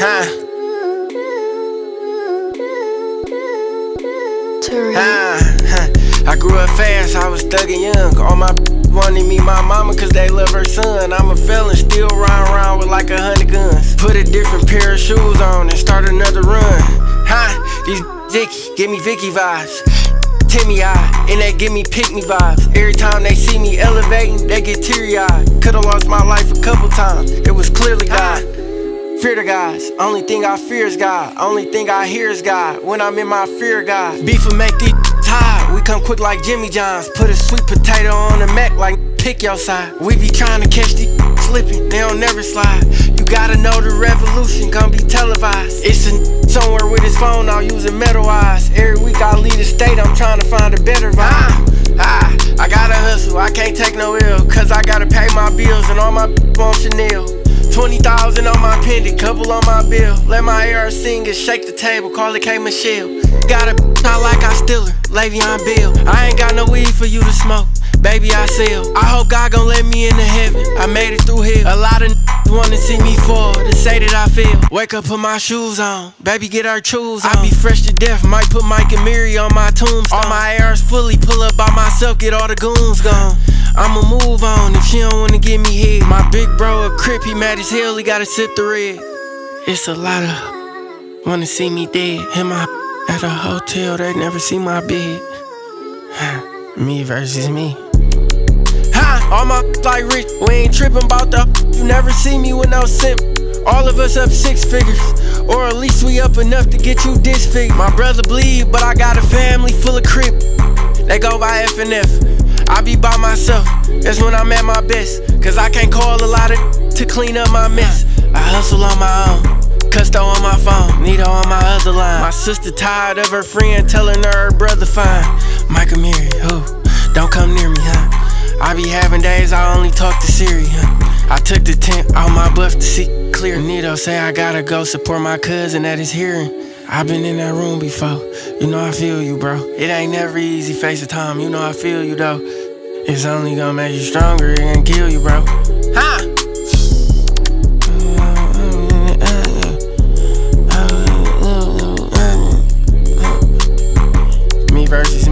I grew up fast, I was thuggin' young. All my wanted me my mama cause they love her son. I'm a felon, still riding around with like 100 guns. Put a different pair of shoes on and start another run. These Vicky, give me Vicky vibes. Timmy eye, and they give me pick me vibes. Every time they see me elevating, they get teary eyed. Could've lost my life a couple times, it was clearly God. Fear the guys, only thing I fear is God. Only thing I hear is God, when I'm in my fear God. Beef will make these high, we come quick like Jimmy John's. Put a sweet potato on the Mac like pick your side. We be trying to catch these slipping, they don't never slide. You gotta know the revolution gon' be televised. It's a somewhere with his phone out using metal eyes. Every week I leave the state, I'm trying to find a better vibe. I gotta hustle, I can't take no ill, cause I gotta pay my bills and all my on Chanel. 20,000 on my pendant, couple on my bill. Let my AR singers shake the table, call it K Michelle. Got a not like I steal her, Le'Veon Bell. I ain't got no weed for you to smoke, baby I sell. I hope God gon' let me into heaven, I made it through hell. A lot of wanna see me fall, to say that I fail. Wake up, put my shoes on, baby get our shoes on. I be fresh to death, might put Mike and Mary on my tombstone. All my ARs fully, pull up by myself, get all the goons gone. I'ma move on if she don't wanna give me head. My big bro a crip, he mad as hell, he gotta sip the red. It's a lot of wanna see me dead. Hit my at a hotel, they never see my bed. Me versus me. All my like rich, we ain't trippin' about the you never see me with no simp. All of us up 6 figures, or at least we up enough to get you disfigured. My brother bleed, but I got a family full of crip. They go by FNF. I be by myself, that's when I'm at my best. Cause I can't call a lot of to clean up my mess. I hustle on my own, Custo on my phone, Nito on my other line. My sister tired of her friend telling her brother fine. Mike and Mary, don't come near me, I be having days I only talk to Siri, I took the tent out my buff to see clear. Nito say I gotta go support my cousin at his hearing. I been in that room before, you know I feel you, bro. It ain't never easy face the time, you know I feel you though. It's only gonna make you stronger, it ain't kill you, bro. Me versus